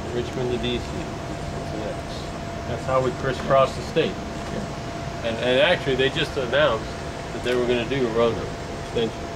Richmond to DC. That's how we crisscross the state. And actually, they just announced that they were going to do a road extension.